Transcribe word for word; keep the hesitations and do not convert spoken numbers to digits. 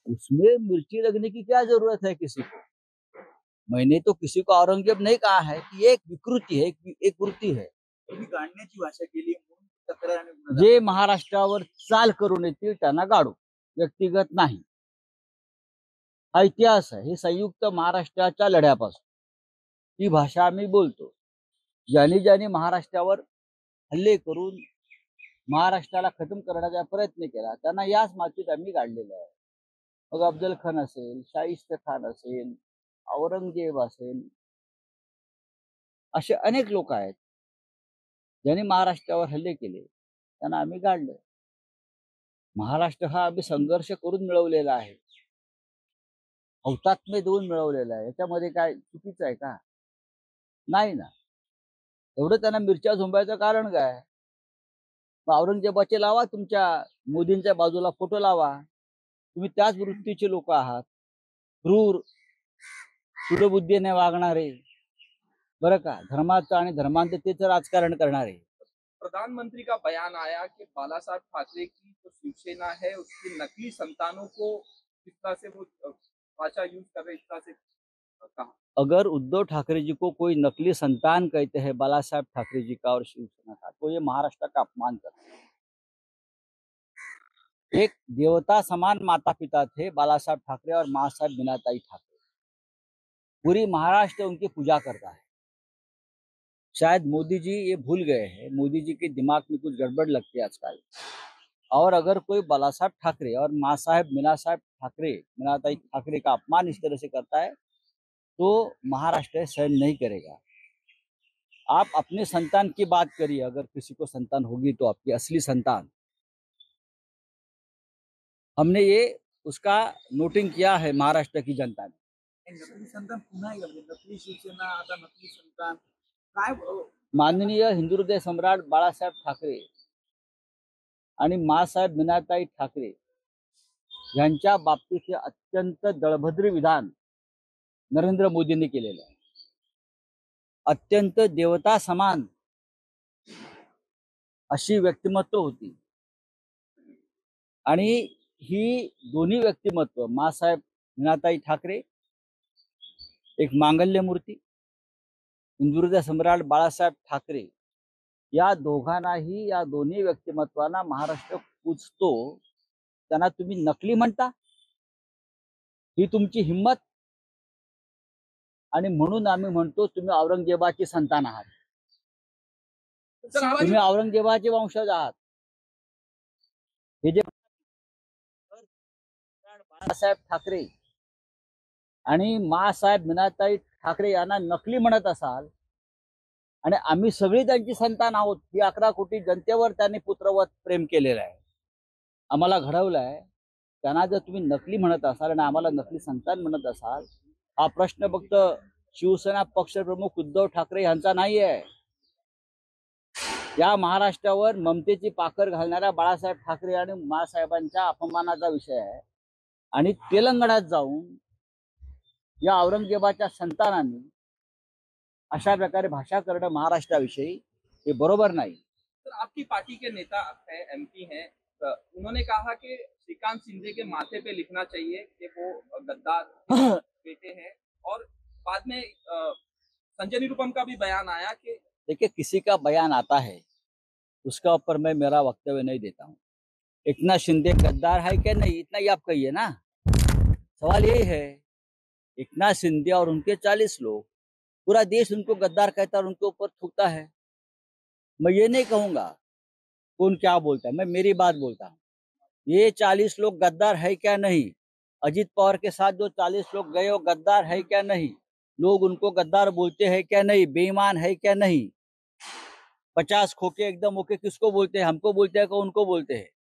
उसमें मिर्ची लगने की क्या जरूरत है किसी को? मैंने तो किसी को औरंगजेब नहीं कहा है कि एक विकृति है, एक, एक वृत्ती है. तुम्ही गाडण्याची भाषा केली म्हणून तक्रार आणि गुन्हा जे दाखल. महाराष्ट्रावर चाल करून येतील त्यांना गाडू, व्यक्तिगत नाही. हा इतिहास आहे. हे संयुक्त महाराष्ट्राच्या लढ्यापासून ही भाषा आम्ही बोलतो. ज्यांनी ज्यांनी महाराष्ट्रावर हल्ले करून महाराष्ट्राला खतम करण्याचा प्रयत्न केला त्यांना याच मातीत आम्ही गाडलेलं आहे. मग अफजल खान असेल, शाहिस्ते खान असेल, औरंगजेब असेल, असे अनेक लोक आहेत ज्यांनी महाराष्ट्रावर हल्ले केले, त्यांना आम्ही गाडलं. महाराष्ट्र हा आम्ही संघर्ष करून मिळवलेला आहे, हौतात्म्य देऊन मिळवलेला आहे. याच्यामध्ये काय चुकीचं आहे का? नाही ना. एवढं त्यांना मिरच्या झोंबायचं कारण काय? औरंगजेबाचे लावा, तुमच्या मोदींच्या बाजूला फोटो लावा. तुम्ही त्याच वृत्तीचे लोक आहात, क्रूर, सुडबुद्धीने वागणारे, बरं का, धर्माचं आणि धर्मांधतेचं राजकारण करणारे. प्रधानमंत्री का बयान आया कि बाला साहब ठाकरे की जो शिवसेना है उसकी नकली संतानों को किस तरह से वो भाषा यूज कर रहे, इस तरह से कहा. अगर उद्धव ठाकरे जी को कोई नकली संतान कहते हैं बाला साहब ठाकरे जी का और शिवसेना का, तो ये महाराष्ट्र का अपमान करते हैं. एक देवता समान माता पिता थे बाला साहब ठाकरे और माँ साहब बीनाताई ठाकरे. पूरी महाराष्ट्र उनकी पूजा करता है. शायद मोदी जी ये भूल गए हैं, मोदी जी के दिमाग में कुछ गड़बड़ लगती है आजकल. और अगर कोई बाला साहब ठाकरे और माँ साहब मीना साहब ठाकरे, मीनाताई ठाकरे का अपमान इस तरह से करता है तो महाराष्ट्र सहन नहीं करेगा. आप अपने संतान की बात करिए, अगर किसी को संतान होगी तो आपकी असली संतान. हमने ये उसका नोटिंग किया है महाराष्ट्र की जनता ने. नकली संतान पुन्हा एकदा म्हणजे नकली शिवसेना, आता नकली संतान काय. माननीय हिंदू हृदय सम्राट बाळासाहेब ठाकरे आणि माँसाहेब मीनाताई ठाकरे यांच्या बाबतीत हे अत्यंत दळभद्र विधान नरेंद्र मोदींनी केलेलं आहे. अत्यंत देवता समान अशी व्यक्तिमत्व होती. आणि ही दोन्ही व्यक्तिमत्व, माँसाहेब मीनाताई ठाकरे एक मांगल्य मूर्ती, हिंदू हृदय सम्राट बाळासाहेब ठाकरे, या दोघांनाही, या दोन्ही व्यक्तिमत्वांना महाराष्ट्र पूजतो. त्यांना तुम्ही नकली म्हणता? ही तुमची हिम्मत? आणि म्हणून आम्ही म्हणतो तुम्ही औरंगजेबाची संतान आहात, तुम्ही औरंगजेबाचे वंशज आहात. हे जे बाळासाहेब ठाकरे आणि माँसाहेब मीनाताई ठाकरे यांना नकली म्हणत असाल आणि आम्ही सगळी त्यांची संतान आहोत, ही अकरा कोटी जनतेवर त्यांनी पुत्रवत प्रेम केलेलं आहे, आम्हाला घडवलं आहे. त्यांना जर तुम्ही नकली म्हणत असाल आणि आम्हाला नकली संतान म्हणत असाल, हा प्रश्न फक्त शिवसेना पक्षप्रमुख उद्धव ठाकरे यांचा नाही आहे. या महाराष्ट्रावर ममतेची पाकर घालणाऱ्या बाळासाहेब ठाकरे आणि माँसाहेबांच्या अपमानाचा विषय आहे. आणि तेलंगणात जाऊन या औरंगजेबाच्या संतानांनी अशा प्रकारे भाषा करणं महाराष्ट्राविषयी हे बरोबर नाही. तर आपकी पार्टी के नेता है, एमपी हैं, उन्होंने कहा कि श्रीकांत शिंदे के माथे पे लिखना चाहिए कि वो गद्दार बेटे हैं. और बाद में संजय निरुपम का भी बयान आया कि देखिए, किसी का बयान आता है उसका ऊपर मैं मेरा वक्तव्य नहीं देता हूँ. एकनाथ शिंदे गद्दार है क्या नहीं, इतना ही आप कहिए ना. सवाल यही है, एकनाथ शिंदे और उनके चालीस लोग, पूरा देश उनको गद्दार कहता है और उनके ऊपर थूकता है. मैं ये नहीं कहूंगा कौन क्या बोलता है, मैं मेरी बात बोलता हूँ. ये चालीस लोग गद्दार है क्या नहीं, अजीत पवार के साथ जो चालीस लोग गए वो गद्दार है क्या नहीं, लोग उनको गद्दार बोलते हैं क्या नहीं, बेईमान है क्या नहीं. पचास खोके एकदम ओके किसको बोलते हैं, हमको बोलते हैं कि उनको बोलते हैं.